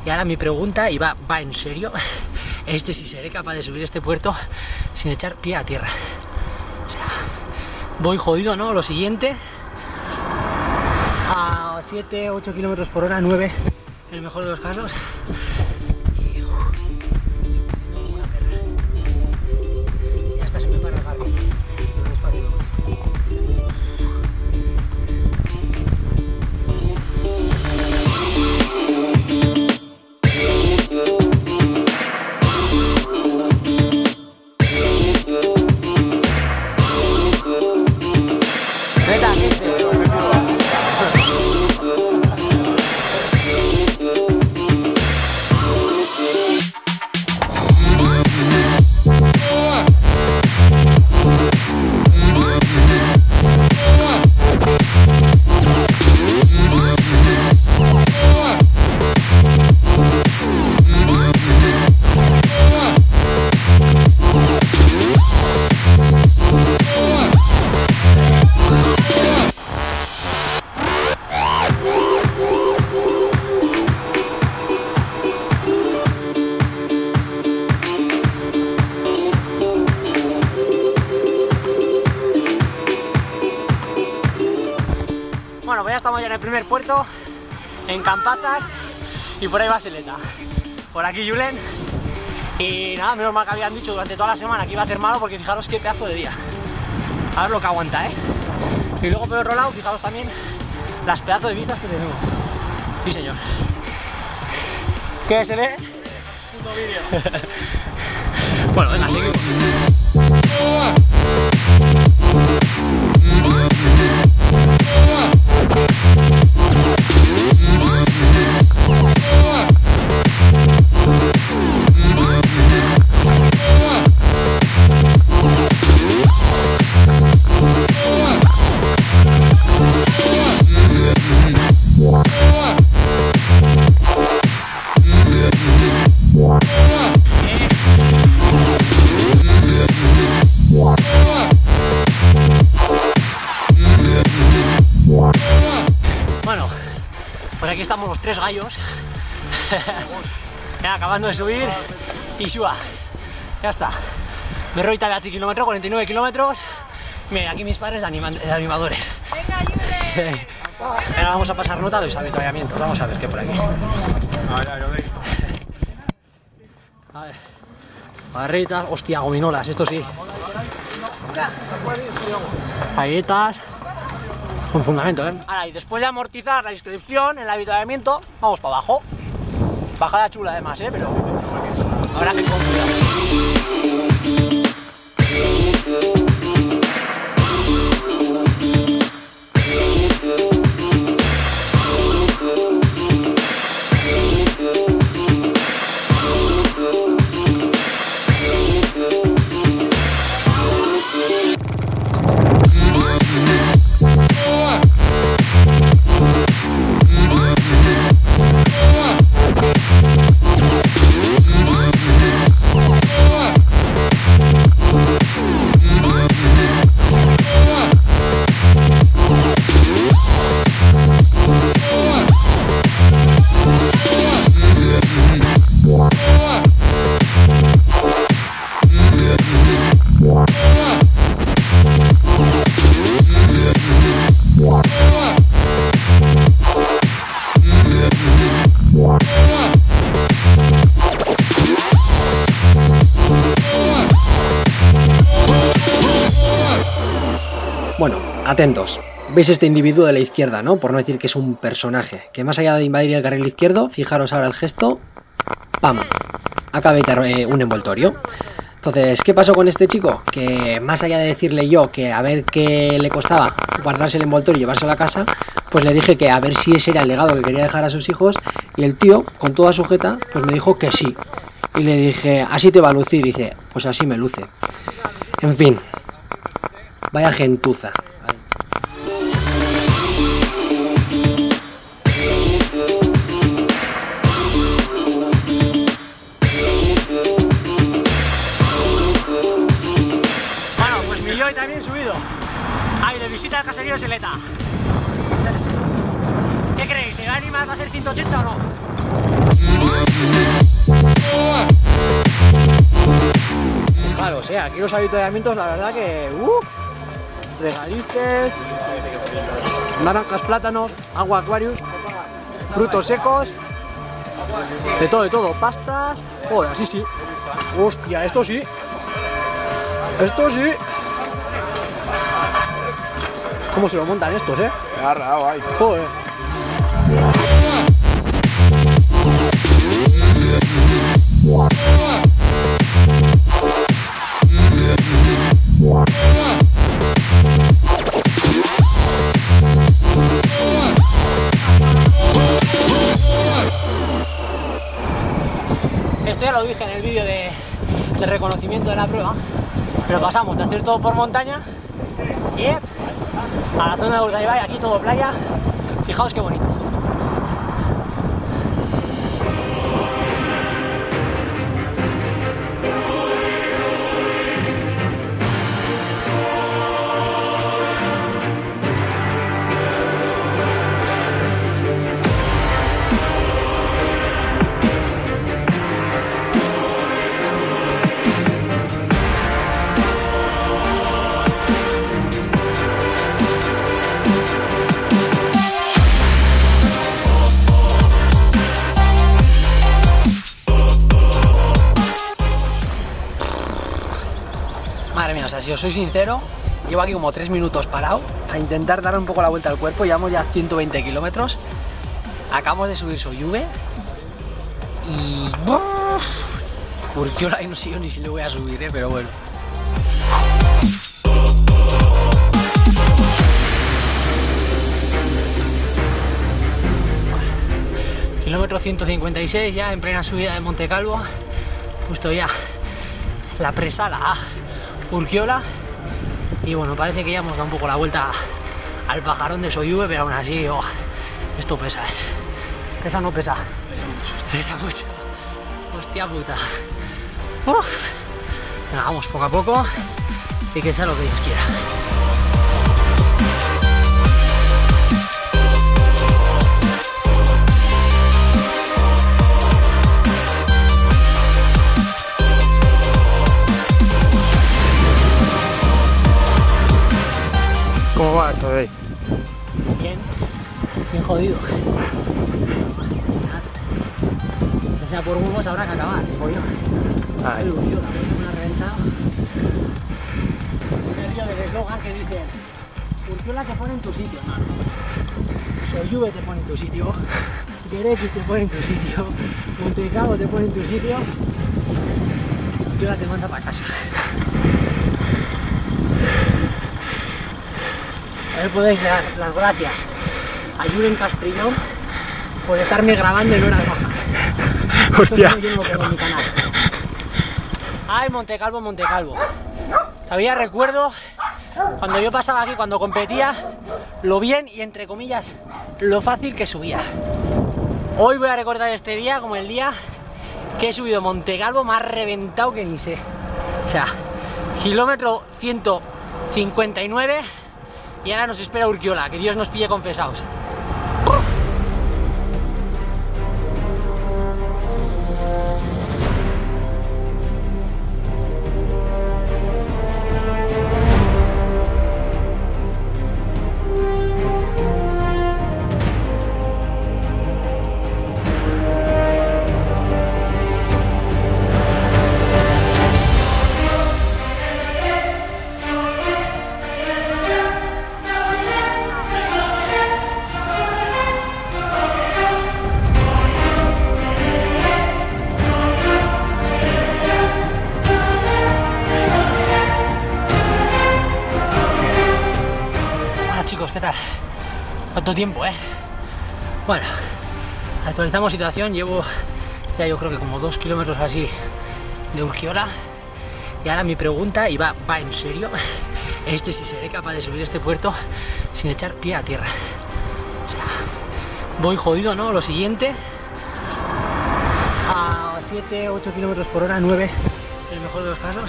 Y ahora mi pregunta, y va en serio, es de si seré capaz de subir este puerto sin echar pie a tierra. O sea, voy jodido, ¿no? Lo siguiente, a 7, 8 kilómetros por hora, 9 en el mejor de los casos. Y, una perra. Ya está, se me para el carro. Bueno, pues ya estamos ya en el primer puerto, en Campazas, y por ahí va Seleta. Por aquí Julen. Y nada, menos mal que habían dicho durante toda la semana que iba a hacer malo, porque fijaros qué pedazo de día. A ver lo que aguanta, ¿eh? Y luego por otro lado, fijaros también las pedazos de vistas que tenemos. Sí, señor. ¿Qué se lee? Puto vídeo. Bueno, venga, seguimos. Bueno, pues aquí estamos los tres gallos. Ya acabando de subir y suba. Ya está. Berroita de 8 kilómetros, 49 kilómetros. Mira, aquí mis padres de animadores. Venga, ayúdame. Ahora vamos a pasar nota de los avituallamientos. Vamos a ver qué por aquí. A ver. Barritas, hostia, gominolas, esto sí. Galletas. Con fundamento, ¿eh? Ahora, y después de amortizar la inscripción, el avituallamiento, vamos para abajo. Bajada chula además, ¿eh? Pero habrá que ir con cuidado. Bueno, atentos. ¿Veis este individuo de la izquierda, no? Por no decir que es un personaje. Que más allá de invadir el carril izquierdo, fijaros ahora el gesto. ¡Pam! Acaba de evitar un envoltorio. Entonces, ¿qué pasó con este chico? Que más allá de decirle yo que a ver qué le costaba guardarse el envoltorio y llevárselo a casa, pues le dije que a ver si ese era el legado que quería dejar a sus hijos. Y el tío, con toda sujeta, pues me dijo que sí. Y le dije, así te va a lucir. Y dice, pues así me luce. En fin. Vaya gentuza. Bueno, pues mi Joy también subido. Ay, de visita al caserío de Seleta. ¿Qué creéis? ¿Se va a animar a hacer 180 o no? Aquí los avituallamientos, la verdad que... regalices, naranjas, plátanos, agua Aquarius, frutos secos, de todo, pastas... Joder, así sí. Hostia, esto sí. Esto sí. ¿Cómo se lo montan estos, eh? Me ha raro ahí. Joder. Esto ya lo dije en el vídeo de reconocimiento de la prueba, pero pasamos de hacer todo por montaña y a la zona de Urdaibai, aquí todo playa. Fijaos qué bonito. Madre mía, o sea, si os soy sincero, llevo aquí como 3 minutos parado a intentar dar un poco la vuelta al cuerpo. Llevamos ya 120 kilómetros. Acabamos de subir Soyuve y... Urkiola y no sé yo ni si le voy a subir, pero bueno. Kilómetro 156 ya en plena subida de Monte Calvo. Justo ya la presala a Urkiola. Y bueno, parece que ya hemos dado un poco la vuelta al pajarón de Soyuve, pero aún así, esto pesa, Pesa o no pesa. Pesa mucho. Hostia puta. Venga, vamos poco a poco y que sea lo que Dios quiera. ¿Cómo va esto de ahí? Bien jodido. O sea, por huevos habrá que acabar, pollo. Ay. Me ha reventado. Un vídeo del eslogan que dice: Urkiola te pone en tu sitio, mano. Soyuve te pone en tu sitio. Gerekis te pone en tu sitio. Monte Calvo te pone en tu sitio. Urkiola te manda para casa. A ver, podéis dar las gracias a Julen Castrillón por estarme grabando en horas bajas. Hostia. Esto yo no lo pongo en mi canal. Ay, Monte Calvo, Monte Calvo. Todavía recuerdo cuando yo pasaba aquí, cuando competía, lo bien y entre comillas lo fácil que subía. Hoy voy a recordar este día como el día que he subido Monte Calvo más reventado que ni sé. O sea, kilómetro 159 y ahora nos espera Urkiola, que Dios nos pille confesados. ¿Qué tal? ¿Cuánto tiempo, Bueno, actualizamos situación. Llevo ya yo creo que como 2 kilómetros así de Urkiola. Y ahora mi pregunta, y va en serio, es si seré capaz de subir este puerto sin echar pie a tierra. O sea, voy jodido, ¿no? Lo siguiente, a 7, 8 kilómetros por hora, 9 en el mejor de los casos.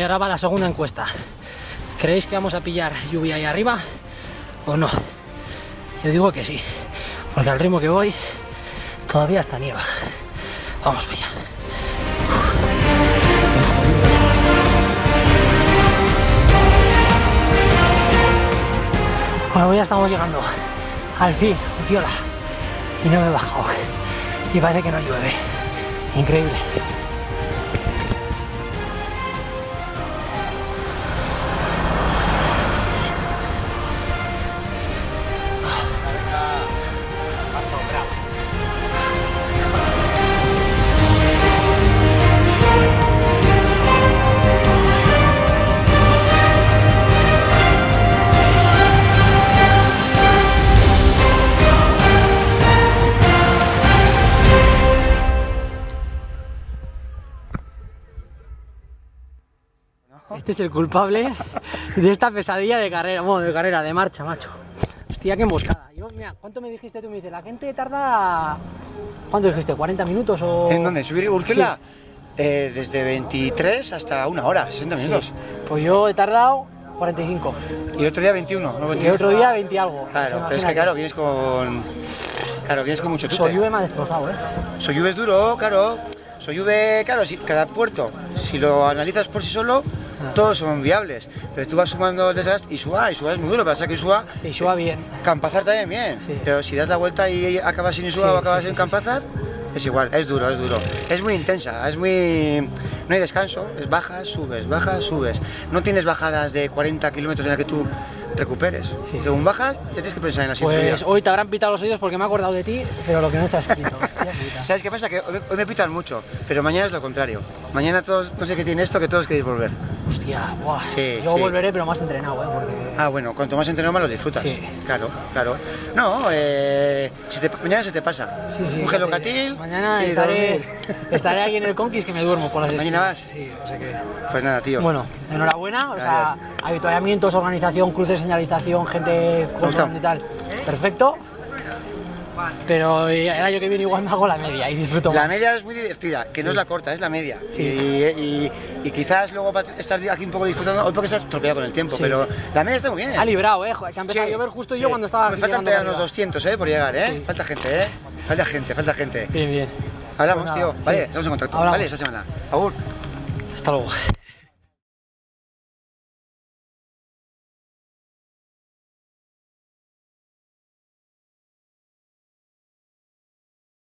ahora va la segunda encuesta. ¿Creéis que vamos a pillar lluvia ahí arriba o no? Yo digo que sí, porque al ritmo que voy todavía hasta nieva. Vamos para allá. Bueno, ya estamos llegando al fin, Utiola, y no me he bajado y parece que no llueve. Increíble. Este es el culpable de esta pesadilla de carrera, bueno, de marcha, macho. Hostia, qué emboscada. Yo, mira, ¿cuánto me dijiste tú? Me dice, la gente tarda... ¿Cuánto dijiste? ¿40 minutos o...? ¿En dónde? ¿Subir Urquiola? Sí. Desde 23 hasta una hora, 60 minutos. Sí. Pues yo he tardado 45. Y el otro día 21, no 21. Y el otro día 20 y algo. Claro, pero es que claro, vienes con... Claro, vienes con mucho tute. Soyuve me ha destrozado, ¿eh? Soyuve es duro, claro. Soyuve, claro, si cada puerto, si lo analizas por sí solo, todos son viables. Pero tú vas sumando el desastre y Isua es muy duro, pasa que Isua... Isua bien. Campazar también bien. Sí. Pero si das la vuelta y acabas sin Isua o acabas en Campazar, es igual, es duro, es duro. Es muy intensa, es muy... No hay descanso, es bajas, subes, No tienes bajadas de 40 kilómetros en las que tú recuperes. Sí. Según bajas, ya tienes que pensar en la sinusoidea. Pues hoy te habrán pitado los oídos porque me he acordado de ti, pero lo que no está escrito. ¿Sabes qué pasa? Que hoy me pitan mucho, pero mañana es lo contrario. Mañana todos, no sé qué tiene esto, que todos queréis volver. Hostia, buah. Sí, yo volveré, pero más entrenado, porque... Ah, bueno, cuanto más entrenado más lo disfrutas. Sí. Claro. No, mañana se te pasa. Sí, un gelocatil. Mañana estaré aquí en el Conquist que me duermo por las esquinas. ¿Mañana vas? Sí, o sea que... Pues nada, tío. Bueno, enhorabuena, o sea, avituallamientos, organización, cruces de señalización, gente con y tal. Perfecto. Pero el año que viene igual me hago la media y disfruto más. La media es muy divertida, que no es la corta, es la media. Sí. Y quizás luego va a estar aquí un poco disfrutando, hoy porque estás estropeado con el tiempo, pero la media está muy bien. Ha librado, que ha empezado a llover justo yo cuando estaba... Me faltan todavía unos 200, por llegar, Sí. Falta gente. Bien. Hablamos, Pues nada, tío. Vale, estamos en contacto. Hablamos. Vale, esta semana. Agur. Hasta luego.